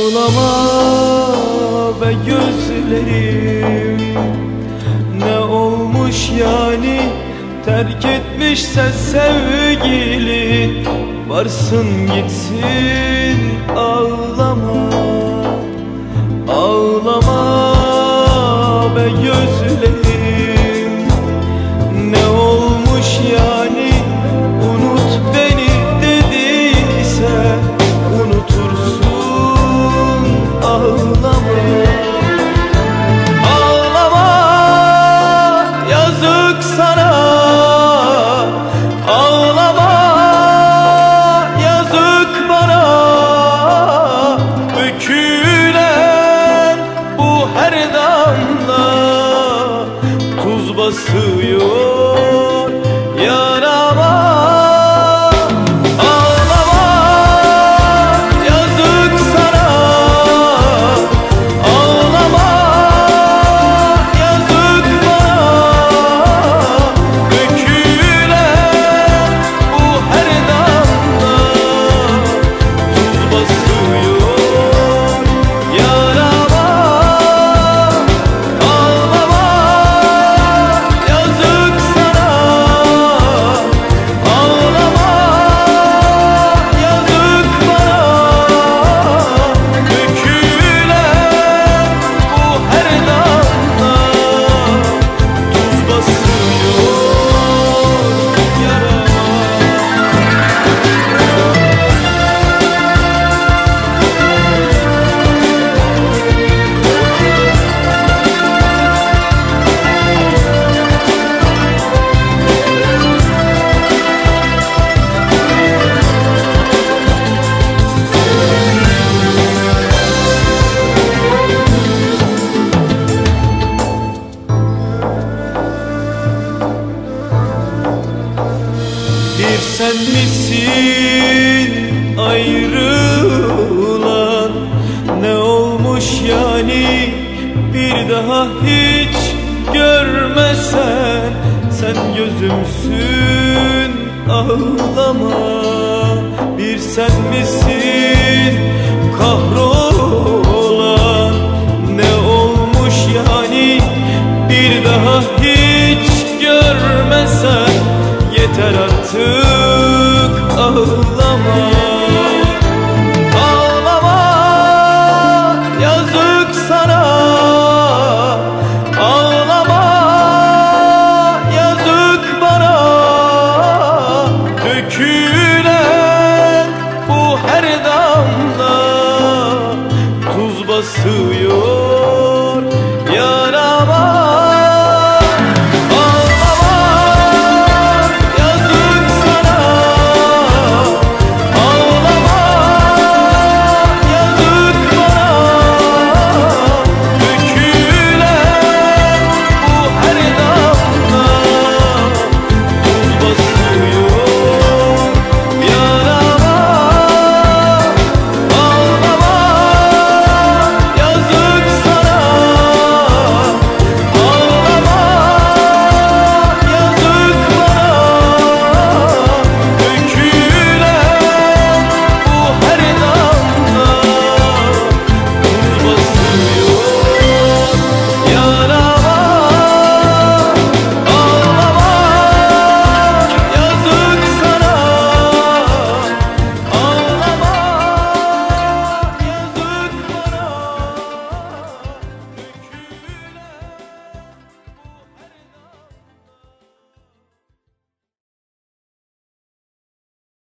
Ağlama be gözlerim, ne olmuş yani? Terk etmişse sevgili, varsın gitsin. Ağlama, ağlama be gözlerim, ne olmuş yani? Unut beni dediyse unutursun. Ağlama, ağlama, yazık sana. Ağlama, yazık bana. Dökülen bu her damla tuz basıyor yarama. Bir sen misin ayrılan? Ne olmuş yani? Bir daha hiç görmesen sen gözümsün. Ağlama, bir sen misin kahrolan? Ne olmuş yani? Bir daha hiç görmesen yeter artık. Ağlama, ağlama, yazık sana. Ağlama, yazık bana. Dökülen bu her damla tuz basıyor